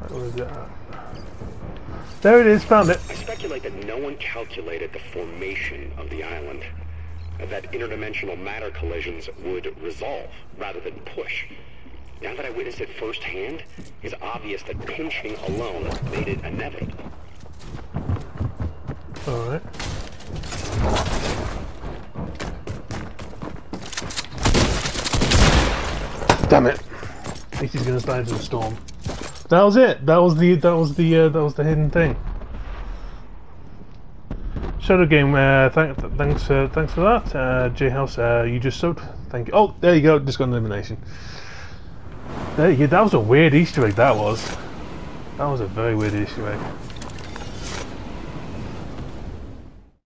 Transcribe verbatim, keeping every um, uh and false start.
Where is it at? There it is, found it. I speculate that no one calculated the formation of the island. That interdimensional matter collisions would resolve rather than push. Now that I witnessed it firsthand, it's obvious that pinching alone made it inevitable. Alright. Damn it! At least he's gonna die into the storm. That was it. That was the. That was the. Uh, that was the hidden thing. Shadow Game. Uh, th th thanks. Uh, thanks for that. Uh, J House. Uh, you just subbed. Thank you. Oh, there you go. Just got an elimination. There you go. That was a weird Easter egg. That was. That was a very weird Easter egg.